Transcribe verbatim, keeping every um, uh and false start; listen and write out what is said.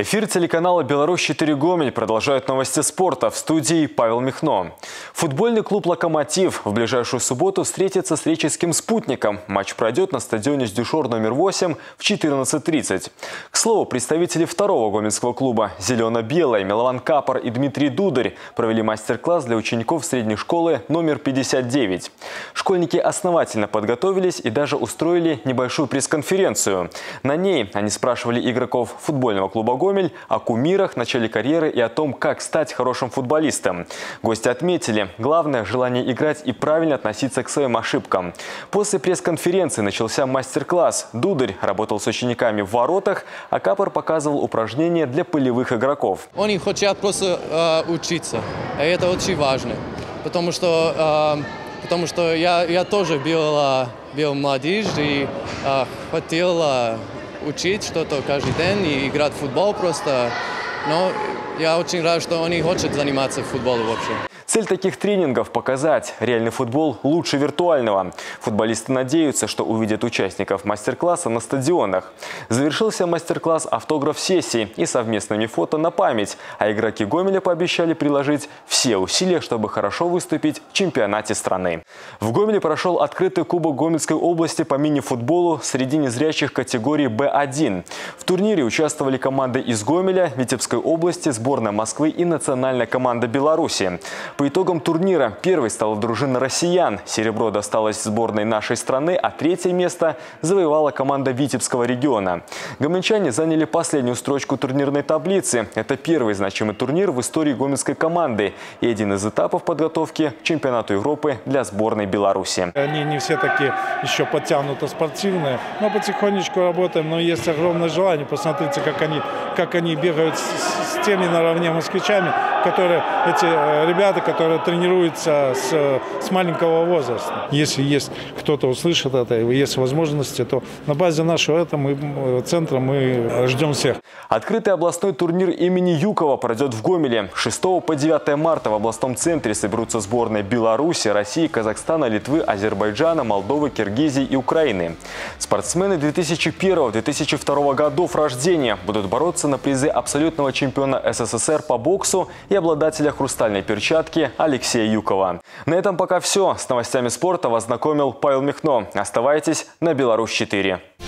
Эфир телеканала «Беларусь четыре Гомель» продолжают новости спорта. В студии Павел Михно. Футбольный клуб «Локомотив» в ближайшую субботу встретится с реческим «Спутником». Матч пройдет на стадионе «Сдюшор» номер восемь в четырнадцать тридцать. К слову, представители второго гомельского клуба «Зелено-белое» Милован Капор и Дмитрий Дударь провели мастер-класс для учеников средней школы номер пятьдесят девять. Школьники основательно подготовились и даже устроили небольшую пресс-конференцию. На ней они спрашивали игроков футбольного клуба «Гомель» о кумирах, начале карьеры и о том, как стать хорошим футболистом. Гости отметили, главное – желание играть и правильно относиться к своим ошибкам. После пресс-конференции начался мастер-класс. Дударь работал с учениками в воротах, а Капор показывал упражнения для полевых игроков. Они хотят просто э, учиться, и это очень важно, потому что, э, потому что я, я тоже был, э, был молодежь и э, хотел э, учить что-то каждый день и играть в футбол просто. Но я очень рад, что они хотят заниматься футболом вообще. Цель таких тренингов – показать реальный футбол лучше виртуального. Футболисты надеются, что увидят участников мастер-класса на стадионах. Завершился мастер-класс автограф-сессией и совместными фото на память. А игроки Гомеля пообещали приложить все усилия, чтобы хорошо выступить в чемпионате страны. В Гомеле прошел открытый кубок Гомельской области по мини-футболу среди незрячих категории бэ один. В турнире участвовали команды из Гомеля, Витебской области, сборная Москвы и национальная команда Беларуси. По итогам турнира первой стала дружина россиян. Серебро досталось сборной нашей страны, а третье место завоевала команда Витебского региона. Гомельчане заняли последнюю строчку турнирной таблицы. Это первый значимый турнир в истории гомельской команды и один из этапов подготовки к чемпионату Европы для сборной Беларуси. Они не все такие еще подтянуто спортивные, но потихонечку работаем. Но есть огромное желание. Посмотрите, как они, как они бегают с, с теми наравне москвичами, которые эти ребята, которые тренируются с, с маленького возраста. Если есть кто-то услышит это, и есть возможности, то на базе нашего этого мы, центра мы ждем всех. Открытый областной турнир имени Юкова пройдет в Гомеле. с шестого по девятое марта в областном центре соберутся сборные Беларуси, России, Казахстана, Литвы, Азербайджана, Молдовы, Киргизии и Украины. Спортсмены две тысячи первого — две тысячи второго годов рождения будут бороться на призы абсолютного чемпиона эс эс эс эр по боксу и обладателя хрустальной перчатки Алексея Юкова. На этом пока все. С новостями спорта вас знакомил Павел Михно. Оставайтесь на Беларусь четыре.